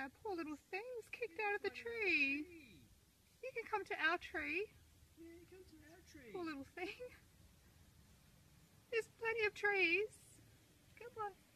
Yeah, poor little thing was kicked out of the tree. You can come to our tree. Yeah, come to our tree. Poor little thing. There's plenty of trees. Come on.